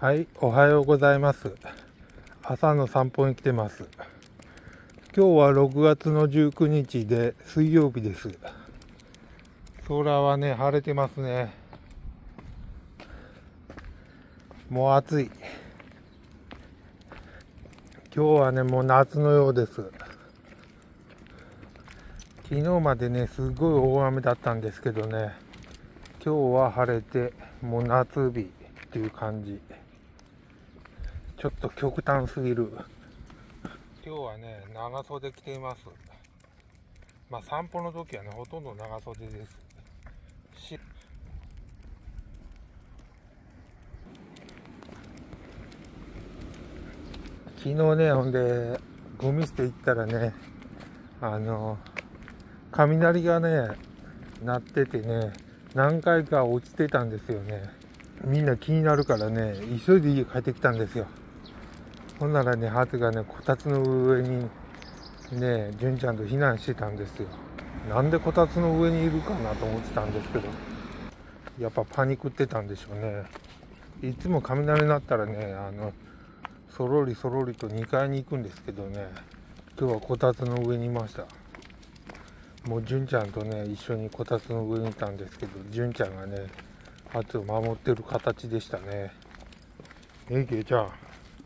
はい、おはようございます。朝の散歩に来てます。今日は6月の19日で水曜日です。空はね、晴れてますね。もう暑い。今日はね、もう夏のようです。昨日までね、すごい大雨だったんですけどね、今日は晴れて、もう夏日っていう感じ。ちょっと極端すぎる。今日はね、長袖着ています。散歩の時はね、ほとんど長袖です。昨日ね、ほんで、ゴミ捨て行ったらね、雷がね、鳴っててね、何回か落ちてたんですよね。みんな気になるからね、急いで家帰ってきたんですよ。ほんならね、ハツがね、こたつの上にね、純ちゃんと避難してたんですよ。なんでこたつの上にいるかなと思ってたんですけど、やっぱパニックってたんでしょうね。いつも雷鳴ったらね、そろりそろりと2階に行くんですけどね、今日はこたつの上にいました。もう純ちゃんとね、一緒にこたつの上にいたんですけど、純ちゃんがね、ハツを守ってる形でしたね。ケイちゃん。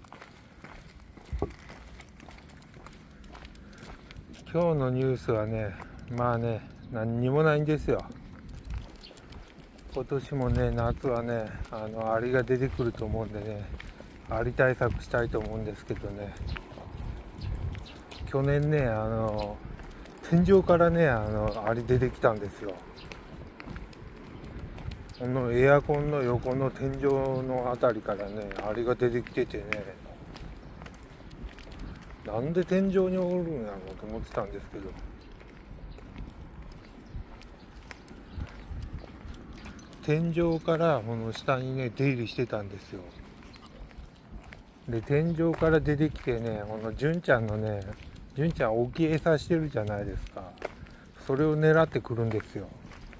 今日のニュースはね、何にもないんですよ。今年もね、夏はね、アリが出てくると思うんでね、アリ対策したいと思うんですけどね、去年ね、天井からね、アリ出てきたんですよ。このエアコンの横の天井のあたりからね、アリが出てきててね、なんで天井におるんやろうと思ってたんですけど、天井からこの下にね、出入りしてたんですよ。で、天井から出てきてね、この純ちゃんのね、純ちゃん大きい餌してるじゃないですか。それを狙ってくるんですよ。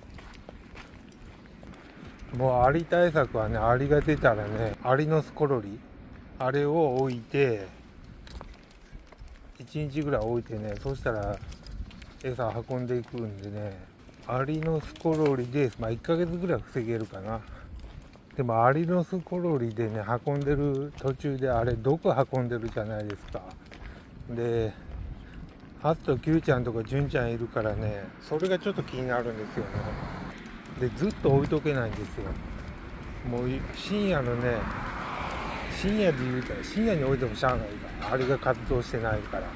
もうアリ対策はね、アリが出たらね、アリのスコロリ、あれを置いて、1日ぐらい置いてね、そしたら餌運んでいくんでね、アリのスコロリで、1ヶ月ぐらい防げるかな。でもアリのスコロリでね、運んでる途中であれ毒運んでるじゃないですか。で、ハツとキュウちゃんとかジュンちゃんいるからね、それがちょっと気になるんですよね。で、ずっと置いとけないんですよ。もう深夜のね、深夜で言うたら深夜に置いてもしゃあないから、アリが活動してないから。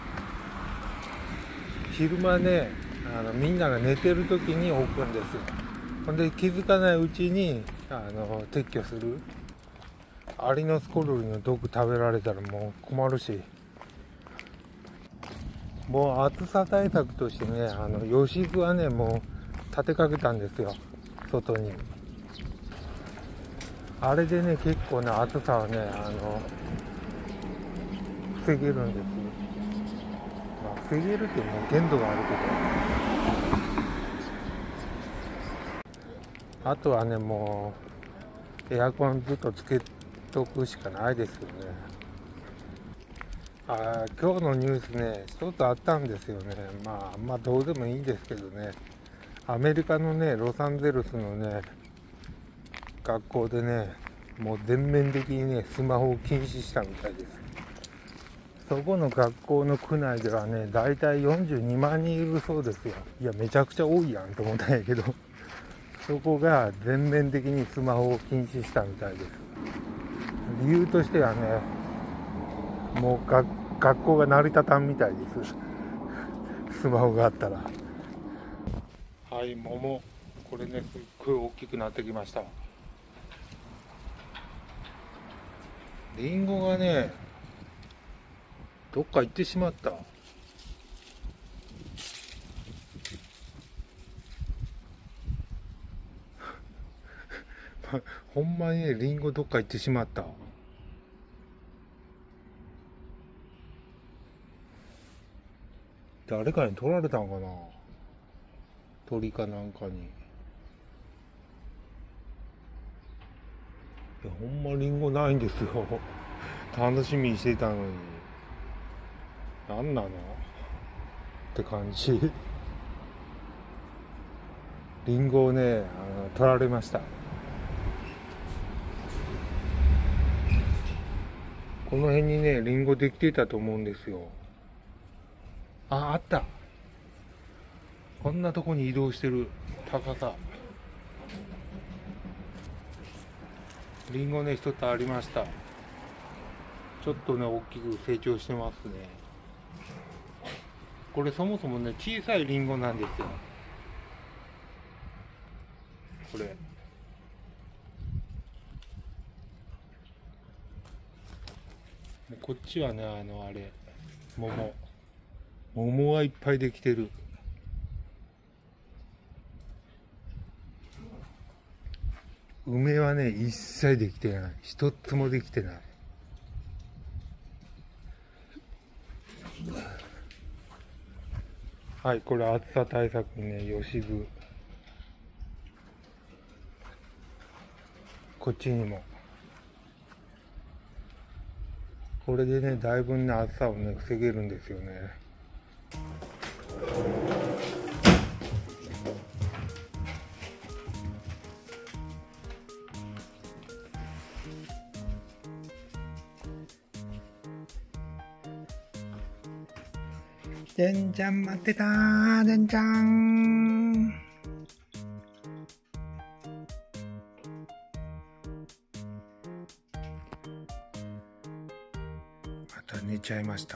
昼間ね、みんなが寝てる時に置くんですよ。ほんで気づかないうちに撤去する。アリのスコロリの毒食べられたらもう困るし、もう暑さ対策としてね、吉津はね、もう立てかけたんですよ、外に。あれでね、結構ね、暑さはね、防げるんですよ。防げるってもう限度があるけど、あとはね、もうエアコンずっとつけとくしかないですよね。今日のニュースね、一つあったんですよね。どうでもいいんですけどね、アメリカのね、ロサンゼルスのね、学校でね、もう全面的にね、スマホを禁止したみたいです。そこの学校の区内ではね、だいたい42万人いるそうですよ。いや、めちゃくちゃ多いやんと思ったんやけど、そこが全面的にスマホを禁止したみたいです。理由としてはね、もう学校が成り立たんみたいです。スマホがあったら。はい、桃。これね、すっごい大きくなってきました。リンゴがね、どっか行ってしまった。ほんまにね、リンゴどっか行ってしまった。誰かに取られたんかな、鳥かなんかに。 いやほんまリンゴないんですよ。楽しみにしてたのに。なんなのって感じ。リンゴをね、取られました。この辺にね、リンゴできてたと思うんですよ。あった。こんなとこに移動してる。高さ。リンゴね、一つありました。ちょっとね、大きく成長してますね。これそもそもね、小さいリンゴなんですよ。これ。こっちはね、あれ、桃がいっぱいできてる。梅はね、一切できてない。一つもできてない。はい、これ暑さ対策にね、吉具。こっちにも。これでね、だいぶね、暑さをね、防げるんですよね。でんちゃん待ってたー、でんちゃん。また寝ちゃいました。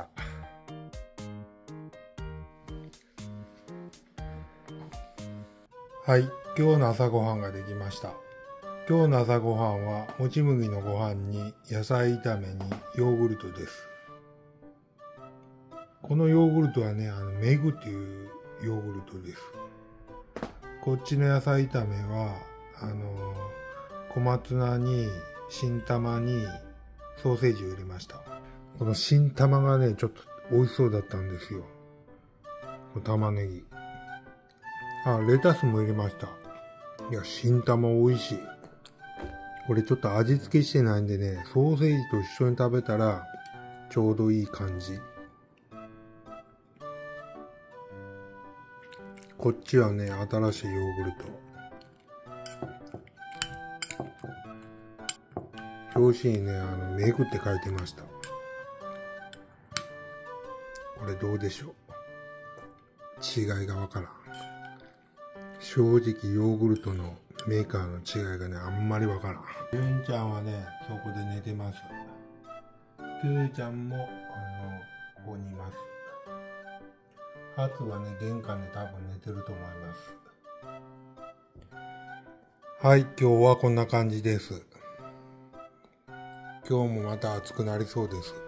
はい、今日の朝ごはんができました。今日の朝ごはんはもち麦のご飯に野菜炒めにヨーグルトです。このヨーグルトはね、メグっていうヨーグルトです。こっちの野菜炒めは、小松菜に新玉にソーセージを入れました。この新玉がね、ちょっと美味しそうだったんですよ。この玉ねぎ。レタスも入れました。いや、新玉美味しい。これちょっと味付けしてないんでね、ソーセージと一緒に食べたらちょうどいい感じ。こっちはね、新しいヨーグルト。表紙にね、メグって書いてました。これどうでしょう。違いがわからん。正直ヨーグルトのメーカーの違いがね、あんまりわからん。ゆんちゃんはね、そこで寝てます。くーちゃんも、ここにいます。ハツはね、玄関で多分寝てると思います。はい、今日はこんな感じです。今日もまた暑くなりそうです。